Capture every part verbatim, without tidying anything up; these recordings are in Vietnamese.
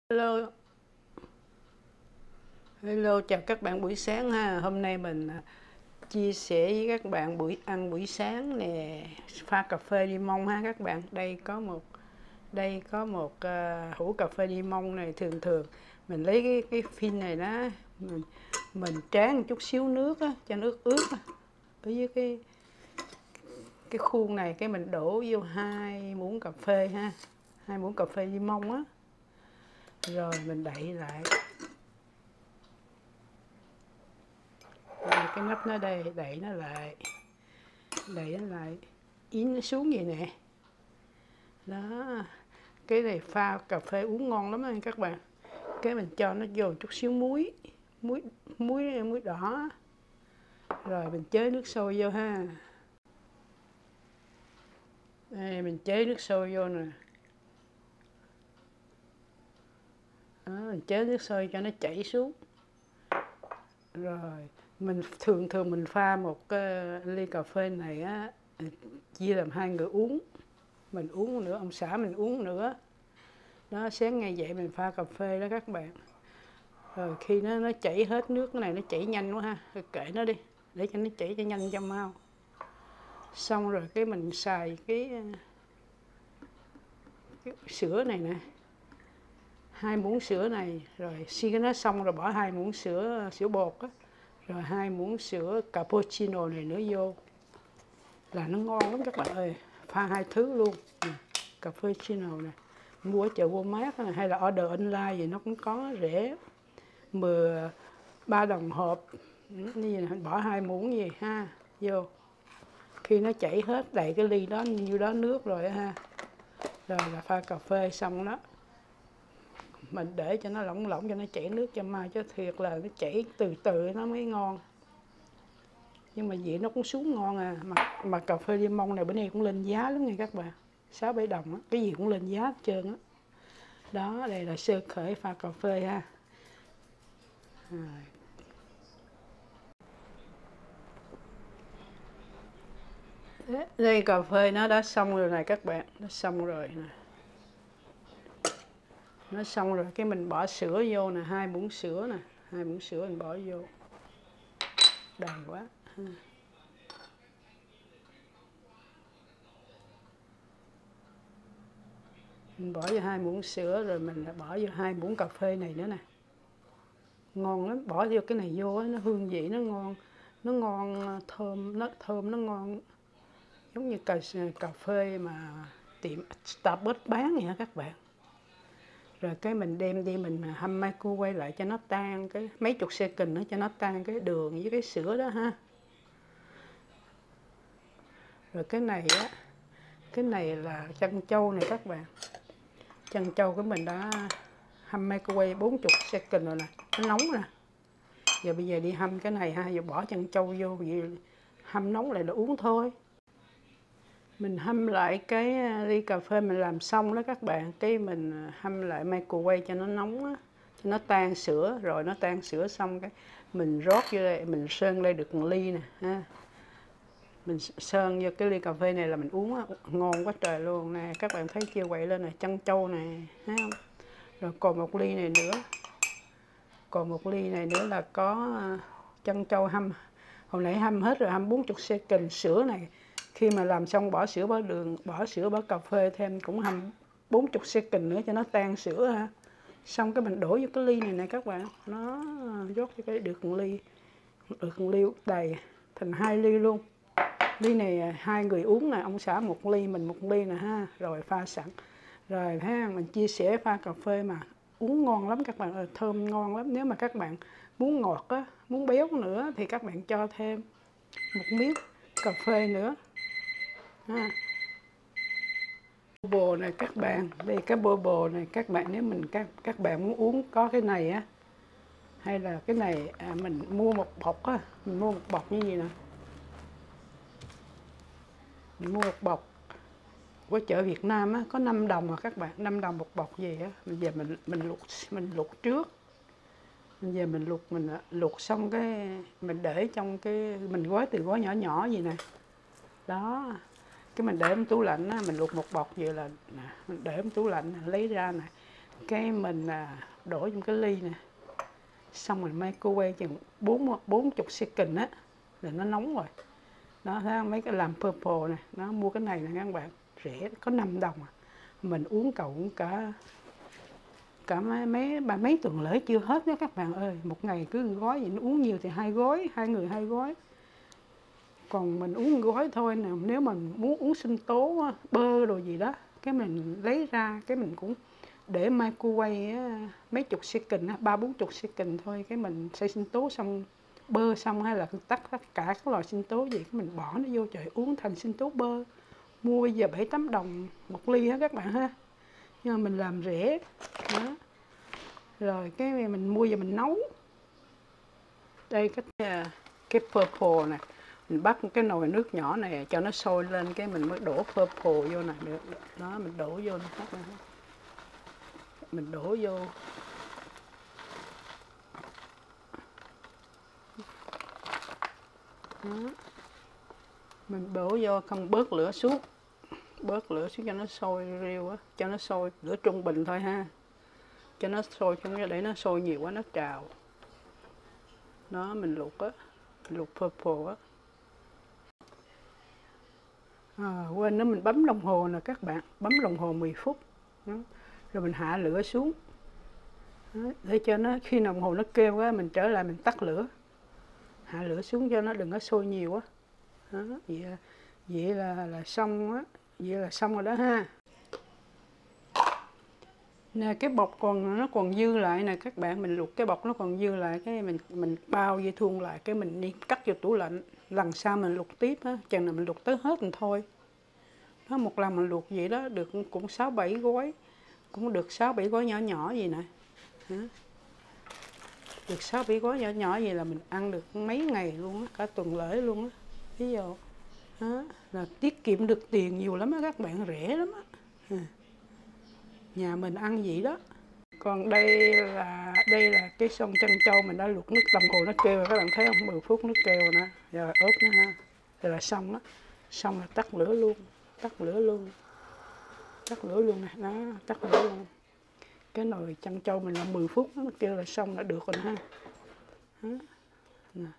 Hello, hello, chào các bạn buổi sáng ha. Hôm nay mình à, chia sẻ với các bạn buổi ăn buổi sáng nè, pha cà phê đi mông ha các bạn. Đây có một đây có một uh, hũ cà phê đi mông này. Thường thường mình lấy cái cái phin này đó, mình mình tráng một chút xíu nước á, cho nước ướt á, ở dưới cái cái khuôn này, cái mình đổ vô hai muỗng cà phê ha, hai muỗng cà phê đi mông á, rồi mình đậy lại. Cái nắp nó đây, đậy nó lại, đậy nó lại, yến nó xuống vậy nè. Đó, cái này pha cà phê uống ngon lắm anh các bạn. Cái mình cho nó vô chút xíu muối, muối muối muối đỏ, rồi mình chế nước sôi vô ha. Đây, mình chế nước sôi vô nè. Đó, mình chế nước sôi cho nó chảy xuống. Rồi mình thường thường mình pha một uh, ly cà phê này á, chia làm hai người uống. Mình uống nữa, ông xã mình uống nữa. Đó, sáng ngày dậy mình pha cà phê đó các bạn. Rồi khi nó nó chảy hết nước, cái này nó chảy nhanh quá ha, rồi kệ nó đi, để cho nó chảy cho nhanh cho mau. Xong rồi cái mình xài cái, cái sữa này nè, hai muỗng sữa này, rồi khi nó xong rồi bỏ hai muỗng sữa sữa bột á, rồi hai muỗng sữa cappuccino này nữa vô là nó ngon lắm các bạn ơi. Pha hai thứ luôn, cappuccino này mua ở chợ Walmart hay là order online gì nó cũng có rẻ, mười ba đồng hộp như vậy, bỏ hai muỗng gì ha vô. Khi nó chảy hết đầy cái ly đó như đó nước rồi ha, rồi là pha cà phê xong đó, mình để cho nó lỏng lỏng cho nó chảy nước cho mai, chứ thiệt là nó chảy từ từ nó mới ngon. Nhưng mà vị nó cũng xuống ngon à, mà mà cà phê đi mông này bữa nay cũng lên giá lắm nha các bạn, sáu bảy đồng á, cái gì cũng lên giá hết trơn á. Đó. Đó, đây là sơ khởi pha cà phê ha. Rồi. Đây cà phê nó đã xong rồi này các bạn, nó xong rồi nè. Nó xong rồi cái mình bỏ sữa vô nè, hai muỗng sữa nè, hai muỗng sữa mình bỏ vô. Đầy quá. Mình bỏ vô hai muỗng sữa rồi mình bỏ vô hai muỗng cà phê này nữa nè. Ngon lắm, bỏ vô cái này vô nó hương vị nó ngon, nó ngon thơm, nó thơm nó ngon. Giống như cà cà phê mà tiệm Starbucks bán vậy hả các bạn. Rồi cái mình đem đi mình hâm microwave lại cho nó tan cái mấy chục second nữa cho nó tan cái đường với cái sữa đó ha. Rồi cái này á, cái này là chân trâu này các bạn. Chân trâu của mình đã hâm microwave bốn mươi second rồi nè, nó nóng nè. Giờ bây giờ đi hâm cái này ha, giờ bỏ chân trâu vô, vậy hâm nóng lại là uống thôi. Mình hâm lại cái ly cà phê mình làm xong đó các bạn, cái mình hâm lại microwave cho nó nóng á, cho nó tan sữa, rồi nó tan sữa xong cái mình rót vô đây, mình sơn lên được một ly nè ha. Mình sơn vô cái ly cà phê này là mình uống á, ngon quá trời luôn nè, các bạn thấy chưa, quậy lên nè, chân trâu nè, thấy không? Rồi còn một ly này nữa, còn một ly này nữa là có chân trâu hâm, hồi nãy hâm hết rồi, hâm bốn mươi second. Sữa này khi mà làm xong bỏ sữa bỏ đường, bỏ sữa bỏ cà phê thêm cũng hâm bốn mươi second nữa cho nó tan sữa ha. Xong cái mình đổ vô cái ly này nè các bạn, nó rót cho cái được một ly, được một ly đầy thành hai ly luôn. Ly này hai người uống nè, ông xã một ly mình một ly nè ha, rồi pha sẵn rồi ha. Mình chia sẻ pha cà phê mà uống ngon lắm các bạn ơi, thơm ngon lắm. Nếu mà các bạn muốn ngọt á, muốn béo nữa thì các bạn cho thêm một miếng cà phê nữa ha. Bồ này các bạn, đây cái bô bồ này các bạn, nếu mình các các bạn muốn uống có cái này á, hay là cái này à, mình mua một bọc á, mình mua một bọc như vậy nè, mình mua một bọc của chợ Việt Nam á, có năm đồng mà các bạn, năm đồng một bọc gì á. Bây giờ mình mình luộc mình luộc trước, bây giờ mình luộc mình luộc xong cái mình để trong cái mình gói từ gói nhỏ nhỏ gì nè, đó, cái mình để trong tủ lạnh á, mình luộc một bọc vậy là nè, mình để trong tủ lạnh lấy ra nè, Cái mình à, đổ trong cái ly nè, xong mình microwave chừng bốn bốn chục second á là nó nóng rồi. Đó, thấy không? Mấy cái làm purple nè, nó mua cái này nè các bạn, rẻ có năm đồng à. Mình uống cậu cũng cả cả mấy mấy ba mấy tuần lễ chưa hết đó các bạn ơi. Một ngày cứ gói vậy, nó uống nhiều thì hai gói, hai người hai gói. Còn mình uống gói thôi nè, nếu mình muốn uống sinh tố, bơ đồ gì đó, cái mình lấy ra, cái mình cũng để microwave mấy chục second, ba bốn chục second thôi, cái mình xay sinh tố xong, bơ xong hay là tắt tất cả các loại sinh tố gì, cái mình bỏ nó vô trời uống thành sinh tố bơ. Mua bây giờ bảy tám đồng một ly á các bạn ha, nhưng mà mình làm rẻ đó. Rồi cái mình mua về mình nấu. Đây cái cái purple nè, mình bắt cái nồi nước nhỏ này cho nó sôi lên, cái mình mới đổ purple vô nè, được đó, mình đổ vô nè các bạn, mình đổ vô. Đó. Mình đổ vô, không bớt lửa xuống, bớt lửa xuống cho nó sôi riêu á, cho nó sôi lửa trung bình thôi ha, cho nó sôi, không để nó sôi nhiều quá nó trào. Đó, mình luộc á, mình luộc purple á. À, quên nữa, mình bấm đồng hồ nè các bạn, bấm đồng hồ mười phút. Đó. Rồi mình hạ lửa xuống. Đó. Để cho nó, khi đồng hồ nó kêu á, mình trở lại mình tắt lửa. Hạ lửa xuống cho nó đừng có sôi nhiều á. Đó, vậy, vậy là là xong á, vậy là xong rồi đó ha. Nè, cái bọc còn nó còn dư lại nè các bạn, mình luộc cái bọc nó còn dư lại, cái mình mình bao dây thun lại, cái mình đi cắt vô tủ lạnh, lần sau mình luộc tiếp á, chừng nào mình luộc tới hết rồi thôi. Đó, một lần mình luộc vậy đó được cũng sáu bảy gói, cũng được sáu bảy gói nhỏ nhỏ gì nè. Đó. Được sáu bảy gói nhỏ nhỏ vậy là mình ăn được mấy ngày luôn á, cả tuần lễ luôn á. Ví dụ đó, là tiết kiệm được tiền nhiều lắm á các bạn, rẻ lắm á. À. Nhà mình ăn vậy đó. Còn đây là đây là cái son trân châu mình đã luộc, nước đồng hồ nó kêu rồi các bạn thấy không, mười phút nước kêu rồi nè, rồi ốp nó ha. Rồi là xong đó. Xong là tắt lửa luôn, tắt lửa luôn. Tắt lửa luôn nè, đó, tắt lửa luôn. Cái nồi trân châu mình là mười phút nó kêu là xong là được rồi ha. Đó. Nè.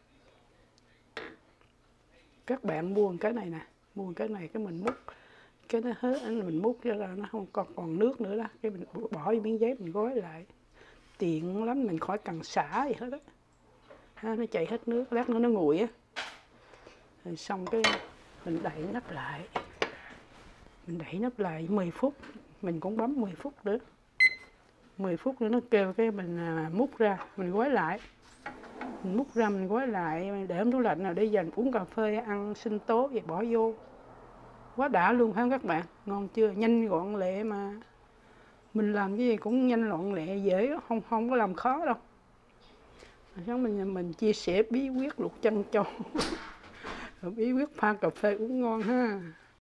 Các bạn mua cái này nè, mua cái này cái mình múc cái nó hết, mình múc cho là nó không còn còn nước nữa đó, cái mình bỏ vô miếng giấy mình gói lại, tiện lắm, mình khỏi cần xả gì hết á, nó chảy hết nước, lát nữa nó nguội á. Rồi xong cái mình đậy nắp lại, mình đậy nắp lại mười phút, mình cũng bấm mười phút nữa, mười phút nữa nó kêu, cái mình múc ra, mình gói lại, mình múc ra mình gói lại để trong tủ lạnh, nào để dành uống cà phê, ăn sinh tố vậy bỏ vô. Quá đã luôn phải không các bạn? Ngon chưa? Nhanh gọn lẹ mà. Mình làm cái gì cũng nhanh gọn lẹ, dễ, không không có làm khó đâu. Xong mình mình chia sẻ bí quyết luộc trân châu. Bí quyết pha cà phê uống ngon ha.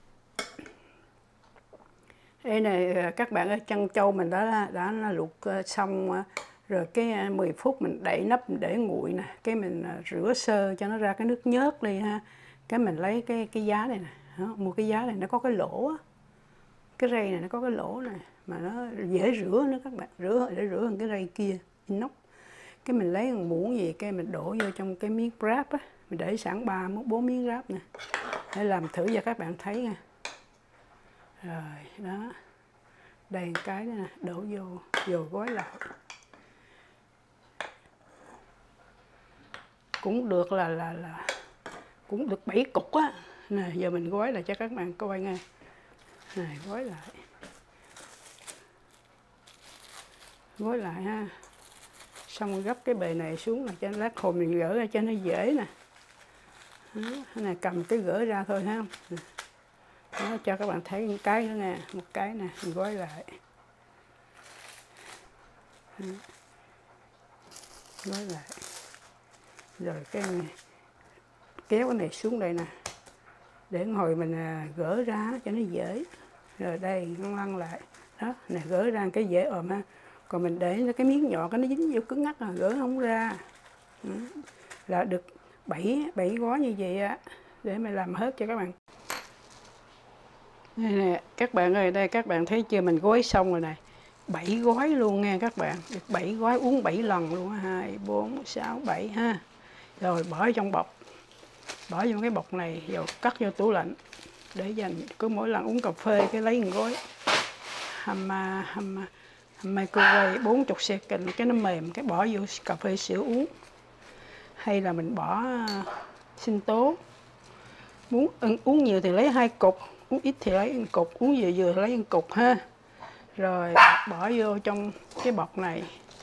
Đây này các bạn ơi, trân châu mình đã đã luộc xong rồi, cái mười phút mình đậy nắp mình để nguội nè, cái mình rửa sơ cho nó ra cái nước nhớt đi ha. Cái mình lấy cái cái giá này nè. Đó, mua cái giá này nó có cái lỗ á, cái rây này nó có cái lỗ này mà nó dễ rửa nữa các bạn, rửa để rửa hơn cái rây kia inox. Cái mình lấy một muỗng gì, cái mình đổ vô trong cái miếng wrap á, mình để sẵn ba bốn miếng wrap nè, để làm thử cho các bạn thấy nha. Rồi đó, đây một cái nữa nè, đổ vô vô gói lại cũng được, là là là cũng được bảy cục á. Nè, giờ mình gói lại cho các bạn coi nha. Này, gói lại. Gói lại ha. Xong rồi gấp cái bề này xuống là cho lát hồi mình gỡ ra cho nó dễ nè. Đó, này cầm cái gỡ ra thôi ha. Đó, cho các bạn thấy một cái nữa nè, một cái nè, mình gói lại. Đó. Gói lại. Rồi cái này, kéo cái này xuống đây nè, để hồi mình gỡ ra cho nó dễ. Rồi đây lăn lại đó, nè, gỡ ra cái dễ ồm ha. Còn mình để cái miếng nhỏ cái nó dính vô cứng ngắc là gỡ không ra. Đó. Là được bảy bảy gói như vậy á, để mình làm hết cho các bạn. Đây nè các bạn ơi, đây các bạn thấy chưa, mình gói xong rồi này, bảy gói luôn nha các bạn, được bảy gói uống bảy lần luôn, hai, bốn, sáu, bảy ha. Rồi bỏ trong bọc, bỏ vô cái bọc này rồi cất vô tủ lạnh để dành cứ mỗi lần uống cà phê cái lấy một gói. Hầm hầm hầm microwave bốn mươi second cái nó mềm cái bỏ vô cà phê sữa uống. Hay là mình bỏ sinh tố. Muốn uống nhiều thì lấy hai cục, uống ít thì lấy một cục, uống vừa vừa thì lấy một cục ha. Rồi bỏ vô trong cái bọc này.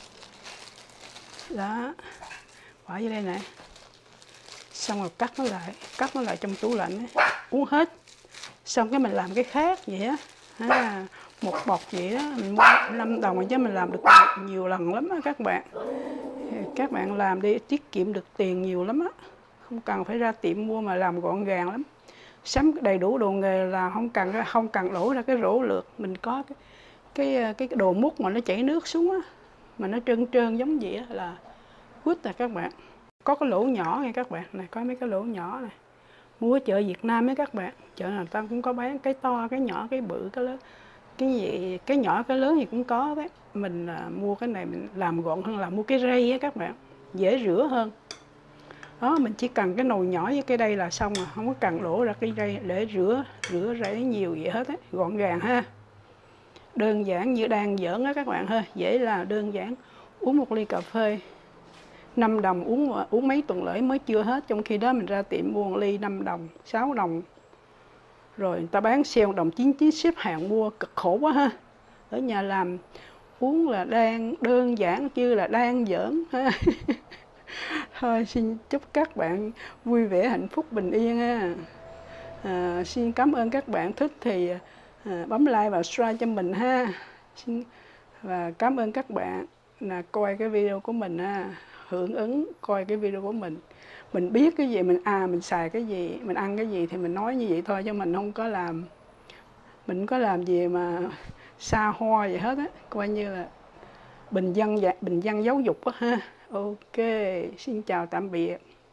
Đó. Bỏ vô đây nè. Xong rồi cắt nó lại, cắt nó lại trong tủ lạnh ấy. Uống hết. Xong cái mình làm cái khác vậy á. À, một bọc vậy đó, mình mua năm đồng chứ mình làm được nhiều lần lắm á các bạn. Các bạn làm đi tiết kiệm được tiền nhiều lắm á. Không cần phải ra tiệm mua mà làm gọn gàng lắm. Sắm đầy đủ đồ nghề là không cần không cần đổ ra cái rổ lượt, mình có cái cái cái đồ múc mà nó chảy nước xuống á, mà nó trơn trơn giống vậy á là good rồi các bạn. Có cái lỗ nhỏ nha các bạn, này có mấy cái lỗ nhỏ này. Mua ở chợ Việt Nam ấy các bạn, chợ nào ta cũng có bán cái to, cái nhỏ, cái bự, cái lớn. Cái gì cái nhỏ cái lớn thì cũng có đấy. Mình à, mua cái này mình làm gọn hơn là mua cái rây á các bạn, dễ rửa hơn. Đó, mình chỉ cần cái nồi nhỏ với cái đây là xong rồi, không có cần đổ ra cái rây để rửa rửa rảy nhiều gì hết á, gọn gàng ha. Đơn giản như đang giỡn á các bạn ha, dễ là đơn giản. Uống một ly cà phê năm đồng uống uống mấy tuần lễ mới chưa hết, trong khi đó mình ra tiệm mua một ly năm đồng, sáu đồng. Rồi người ta bán sale đồng chín mươi chín xếp hàng mua cực khổ quá ha. Ở nhà làm uống là đang đơn giản chứ là đang giỡn ha. Thôi xin chúc các bạn vui vẻ, hạnh phúc, bình yên ha. À, xin cảm ơn các bạn, thích thì à, bấm like và subscribe cho mình ha. Xin, và cảm ơn các bạn là coi cái video của mình ha, hưởng ứng coi cái video của mình. Mình biết cái gì mình à mình xài cái gì, mình ăn cái gì thì mình nói như vậy thôi, chứ mình không có làm mình không có làm gì mà xa hoa vậy hết á, coi như là bình dân bình dân giáo dục á ha. Ok, xin chào tạm biệt.